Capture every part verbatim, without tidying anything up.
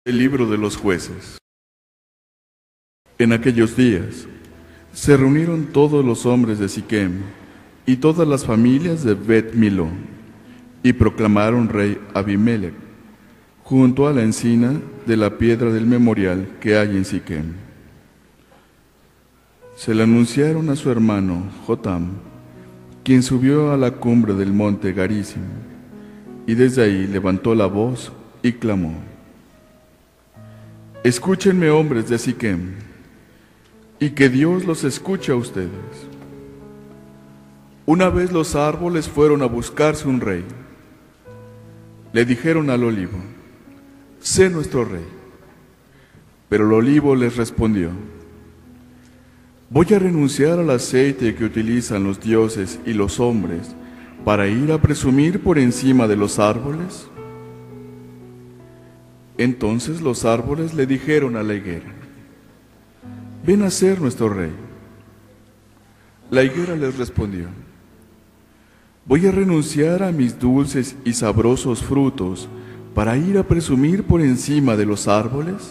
El libro de los jueces. En aquellos días se reunieron todos los hombres de Siquem y todas las familias de Bet Miló y proclamaron rey Abimelech junto a la encina de la piedra del memorial que hay en Siquem. Se le anunciaron a su hermano Jotam, quien subió a la cumbre del monte Garizim y desde ahí levantó la voz y clamó: Escúchenme, hombres de Siquem, y que Dios los escuche a ustedes. Una vez los árboles fueron a buscarse un rey. Le dijeron al olivo: sé nuestro rey. Pero el olivo les respondió: ¿voy a renunciar al aceite que utilizan los dioses y los hombres para ir a presumir por encima de los árboles? Entonces los árboles le dijeron a la higuera: ven a ser nuestro rey. La higuera les respondió: ¿voy a renunciar a mis dulces y sabrosos frutos para ir a presumir por encima de los árboles?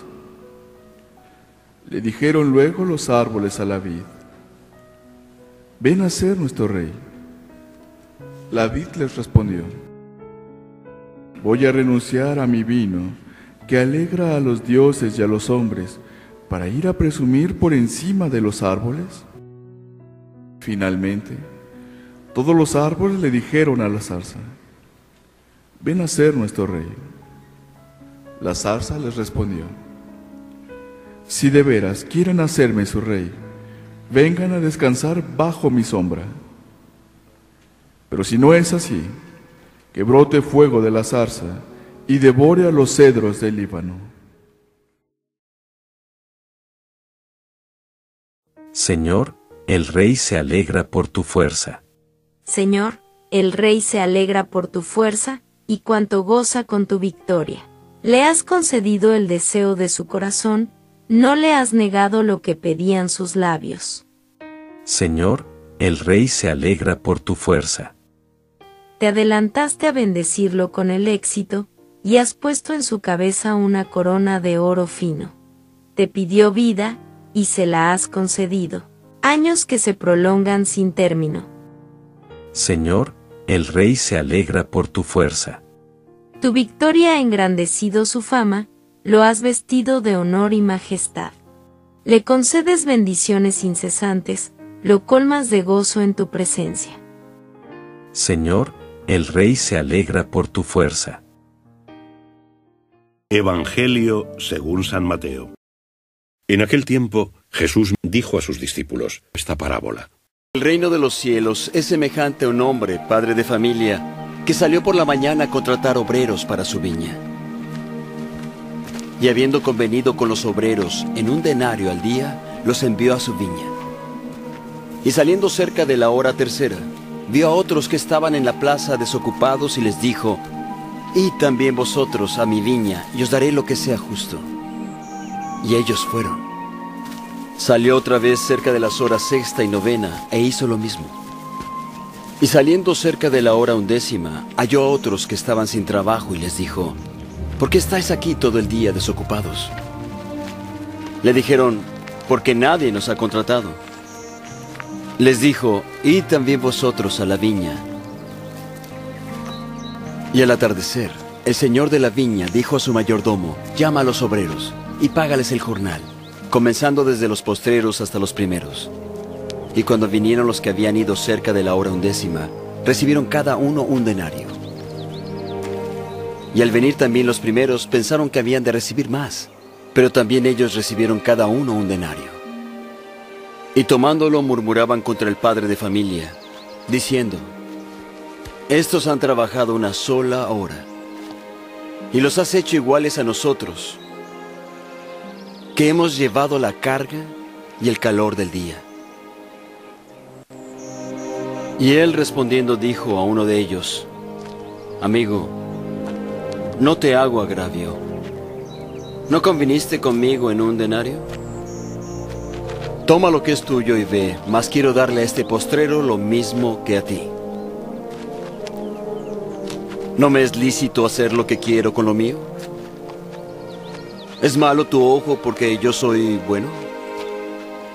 Le dijeron luego los árboles a la vid: ven a ser nuestro rey. La vid les respondió: voy a renunciar a mi vino que alegra a los dioses y a los hombres, para ir a presumir por encima de los árboles. Finalmente, todos los árboles le dijeron a la zarza: ven a ser nuestro rey. La zarza les respondió: si de veras quieren hacerme su rey, vengan a descansar bajo mi sombra. Pero si no es así, que brote fuego de la zarza y devore a los cedros del Líbano. Señor, el rey se alegra por tu fuerza. Señor, el rey se alegra por tu fuerza, y cuanto goza con tu victoria. Le has concedido el deseo de su corazón, no le has negado lo que pedían sus labios. Señor, el rey se alegra por tu fuerza. Te adelantaste a bendecirlo con el éxito, y has puesto en su cabeza una corona de oro fino. Te pidió vida, y se la has concedido, años que se prolongan sin término. Señor, el rey se alegra por tu fuerza. Tu victoria ha engrandecido su fama, lo has vestido de honor y majestad. Le concedes bendiciones incesantes, lo colmas de gozo en tu presencia. Señor, el rey se alegra por tu fuerza. Evangelio según San Mateo. En aquel tiempo, Jesús dijo a sus discípulos esta parábola. El reino de los cielos es semejante a un hombre, padre de familia, que salió por la mañana a contratar obreros para su viña. Y habiendo convenido con los obreros en un denario al día, los envió a su viña. Y saliendo cerca de la hora tercera, vio a otros que estaban en la plaza desocupados y les dijo: id también vosotros a mi viña, y os daré lo que sea justo. Y ellos fueron. Salió otra vez cerca de las horas sexta y novena, e hizo lo mismo. Y saliendo cerca de la hora undécima, halló a otros que estaban sin trabajo, y les dijo: ¿por qué estáis aquí todo el día desocupados? Le dijeron: porque nadie nos ha contratado. Les dijo: id también vosotros a la viña. Y al atardecer, el señor de la viña dijo a su mayordomo: llama a los obreros y págales el jornal, comenzando desde los postreros hasta los primeros. Y cuando vinieron los que habían ido cerca de la hora undécima, recibieron cada uno un denario. Y al venir también los primeros, pensaron que habían de recibir más, pero también ellos recibieron cada uno un denario. Y tomándolo murmuraban contra el padre de familia, diciendo: estos han trabajado una sola hora, y los has hecho iguales a nosotros, que hemos llevado la carga y el calor del día. Y él respondiendo dijo a uno de ellos: amigo, no te hago agravio. ¿No conviniste conmigo en un denario? Toma lo que es tuyo y ve, mas quiero darle a este postrero lo mismo que a ti. ¿No me es lícito hacer lo que quiero con lo mío? ¿Es malo tu ojo porque yo soy bueno?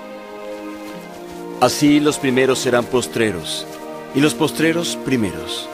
Así los primeros serán postreros, y los postreros primeros.